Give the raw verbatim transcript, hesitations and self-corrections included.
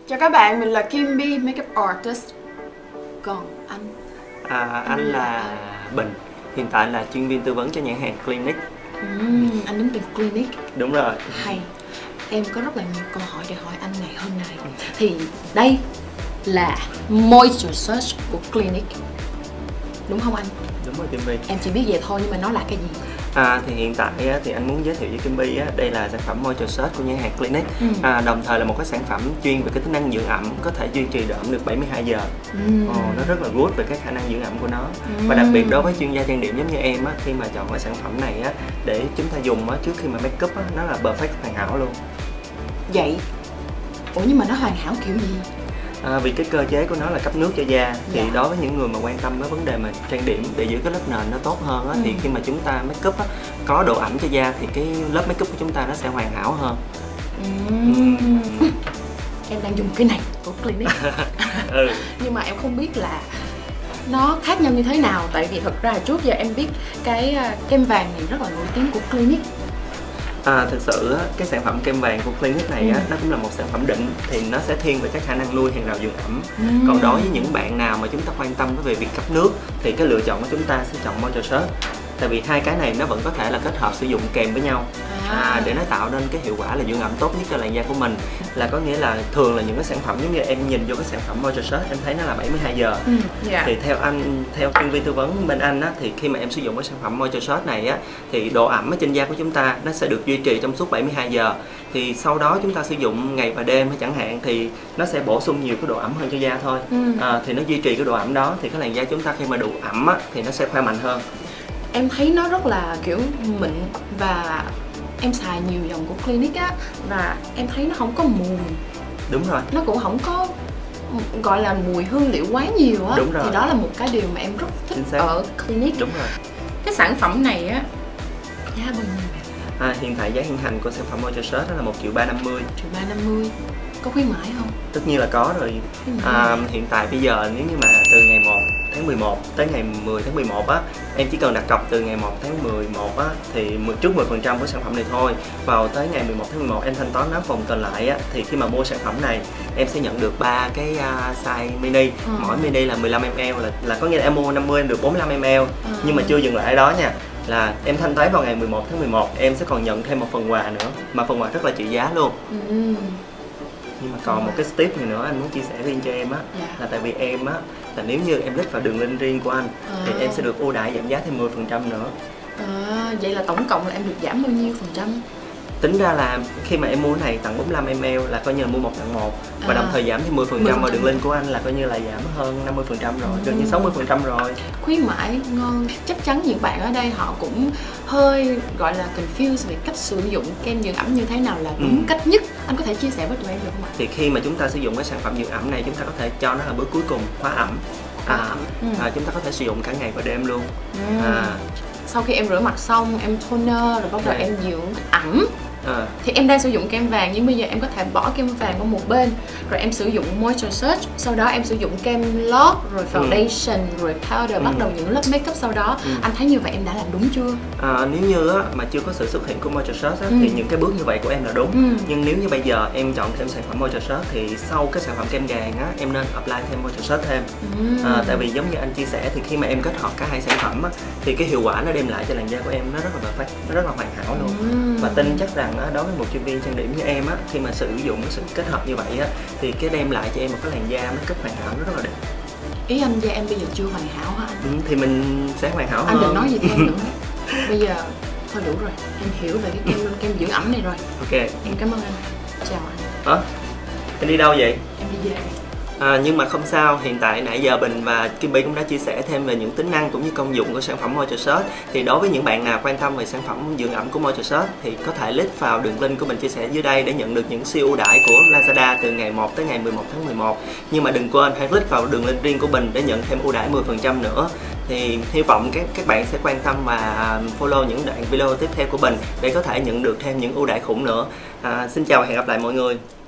Chào các bạn, mình là Kim Bi, Makeup Artist. Còn anh? À, anh là Bình, hiện tại là chuyên viên tư vấn cho nhãn hàng Clinique. uhm, Anh đứng tên Clinique. Đúng rồi. Hay. Em có rất là nhiều câu hỏi để hỏi anh ngày hôm nay. Thì đây là Moisture Search của Clinique, đúng không anh? Đúng rồi Kim Bi. Em chỉ biết vậy thôi nhưng mà nó là cái gì? À, thì hiện tại á, thì anh muốn giới thiệu với Kim Bi á, đây là sản phẩm Moisture Search của nhãn hàng Clinique. ừ. à, Đồng thời là một cái sản phẩm chuyên về cái tính năng dưỡng ẩm, có thể duy trì độ ẩm được bảy mươi hai giờ. ừ. Ồ, nó rất là good về cái khả năng dưỡng ẩm của nó. ừ. Và đặc biệt đối với chuyên gia trang điểm giống như em á, khi mà chọn cái sản phẩm này á, để chúng ta dùng á, trước khi mà make up á, nó là perfect, hoàn hảo luôn. Vậy ủa nhưng mà nó hoàn hảo kiểu gì? À, vì cái cơ chế của nó là cấp nước cho da. Thì dạ. đối với những người mà quan tâm đến vấn đề mà trang điểm để giữ cái lớp nền nó tốt hơn á, ừ. thì khi mà chúng ta make up á, có độ ẩm cho da thì cái lớp make up của chúng ta nó sẽ hoàn hảo hơn. uhm. uhm. Em đang dùng cái này của Clinique. ừ. Nhưng mà em không biết là nó khác nhau như thế nào. Tại vì thật ra là trước giờ em biết cái kem vàng này rất là nổi tiếng của Clinique. À, thực sự á, cái sản phẩm kem vàng của Clinique này á, ừ. nó cũng là một sản phẩm đỉnh, thì nó sẽ thiên về cái khả năng lui hàng rào dưỡng ẩm. ừ. Còn đối với những bạn nào mà chúng ta quan tâm về việc cấp nước thì cái lựa chọn của chúng ta sẽ chọn Moisture Search. Tại vì hai cái này nó vẫn có thể là kết hợp sử dụng kèm với nhau, à. À, để nó tạo nên cái hiệu quả là dưỡng ẩm tốt nhất cho làn da của mình. Là có nghĩa là thường là những cái sản phẩm giống như em nhìn vô cái sản phẩm Moisture Search em thấy nó là bảy mươi hai giờ. ừ. yeah. Thì theo anh, theo chuyên viên tư vấn bên anh á, thì khi mà em sử dụng cái sản phẩm Moisture Search này á, thì độ ẩm ở trên da của chúng ta nó sẽ được duy trì trong suốt bảy mươi hai giờ. Thì sau đó chúng ta sử dụng ngày và đêm chẳng hạn thì nó sẽ bổ sung nhiều cái độ ẩm hơn cho da thôi. ừ. À, thì nó duy trì cái độ ẩm đó thì cái làn da chúng ta khi mà đủ ẩm á, thì nó sẽ khỏe mạnh hơn. Em thấy nó rất là kiểu mịn và em xài nhiều dòng của Clinique á, và em thấy nó không có mùi. Đúng rồi. Nó cũng không có gọi là mùi hương liệu quá nhiều á. Đúng rồi. Thì đó là một cái điều mà em rất thích ở Clinique. Đúng rồi. Cái sản phẩm này á, giá bao nhiêu? À, hiện tại giá hiện hành của sản phẩm Moisture Search đó là một triệu ba trăm năm mươi. Triệu ba trăm năm mươi. Có khuyến mãi không? Tất nhiên là có rồi. À, hiện tại bây giờ nếu như mà từ ngày một tháng mười một tới ngày mười tháng mười một á, em chỉ cần đặt cọc từ ngày một tháng mười một á thì trước mười phần trăm của sản phẩm này thôi. Vào tới ngày mười một tháng mười một em thanh toán nắm phòng còn lại á, thì khi mà mua sản phẩm này em sẽ nhận được ba cái uh, size mini. ừ. Mỗi mini là mười lăm mi li lít, là là có nghĩa là em mua năm mươi em được bốn mươi lăm mi li lít. ừ. Nhưng mà chưa dừng lại ở đó nha, là em thanh toán vào ngày mười một tháng mười một em sẽ còn nhận thêm một phần quà nữa, mà phần quà rất là trị giá luôn. ừ. Nhưng mà còn một cái tip này nữa anh muốn chia sẻ riêng cho em á, dạ. là tại vì em á, là nếu như em click vào đường link riêng của anh à. thì em sẽ được ưu đãi giảm giá thêm mười phần trăm nữa. À, vậy là tổng cộng là em được giảm bao nhiêu phần trăm? Tính ra là khi mà em mua này tặng bốn mươi lăm mi li lít là coi như là mua một tặng một, và à. đồng thời giảm thêm mười phần trăm vào đường link của anh là coi như là giảm hơn năm mươi phần trăm rồi, gần như sáu mươi phần trăm rồi. Khuyến mãi ngon. Chắc chắn những bạn ở đây họ cũng hơi gọi là confused về cách sử dụng kem dưỡng ẩm như thế nào là đúng ừ. cách nhất. Anh có thể chia sẻ với tụi em được không ạ? Thì khi mà chúng ta sử dụng cái sản phẩm dưỡng ẩm này, chúng ta có thể cho nó là bước cuối cùng, khóa ẩm. À, ừ. à, chúng ta có thể sử dụng cả ngày và đêm luôn. ừ. à. Sau khi em rửa mặt xong, em toner rồi bắt đầu em dưỡng ẩm. À. Thì em đang sử dụng kem vàng, nhưng bây giờ em có thể bỏ kem vàng qua một bên, rồi em sử dụng Moisture Search, sau đó em sử dụng kem lót, rồi foundation, ừ. rồi powder, ừ. bắt đầu những lớp makeup sau đó. ừ. Anh thấy như vậy em đã làm đúng chưa? À, nếu như á, mà chưa có sự xuất hiện của Moisture Search á, ừ. thì những cái bước như vậy của em là đúng. ừ. Nhưng nếu như bây giờ em chọn thêm sản phẩm Moisture Search thì sau cái sản phẩm kem vàng á, em nên apply thêm Moisture Search thêm. ừ. à, Tại vì giống như anh chia sẻ thì khi mà em kết hợp cả hai sản phẩm á, thì cái hiệu quả nó đem lại cho làn da của em nó rất là perfect, nó rất là hoàn hảo luôn. ừ. Và tin chắc rằng á, đối với một chuyên viên trang điểm như em á, khi mà sử dụng sự kết hợp như vậy á, thì cái đem lại cho em một cái làn da make up hoàn hảo nó rất là đẹp. Ý anh da em bây giờ chưa hoàn hảo hả anh? Ừ, thì mình sẽ hoàn hảo anh hơn. Anh đừng nói gì thêm nữa. Bây giờ thôi đủ rồi, em hiểu về cái kem kem dưỡng ẩm này rồi. Ok, em cảm ơn anh. Chào anh. Hả? Em đi đâu vậy? Em đi về. À, nhưng mà không sao, hiện tại nãy giờ Bình và Kim Bi cũng đã chia sẻ thêm về những tính năng cũng như công dụng của sản phẩm Moisture Search. Thì đối với những bạn nào quan tâm về sản phẩm dưỡng ẩm của Moisture Search thì có thể click vào đường link của mình chia sẻ dưới đây để nhận được những siêu ưu đãi của Lazada từ ngày một tới ngày mười một tháng mười một. Nhưng mà đừng quên hãy click vào đường link riêng của mình để nhận thêm ưu đãi mười phần trăm nữa. Thì hy vọng các các bạn sẽ quan tâm và follow những đoạn video tiếp theo của mình để có thể nhận được thêm những ưu đãi khủng nữa. À, xin chào và hẹn gặp lại mọi người.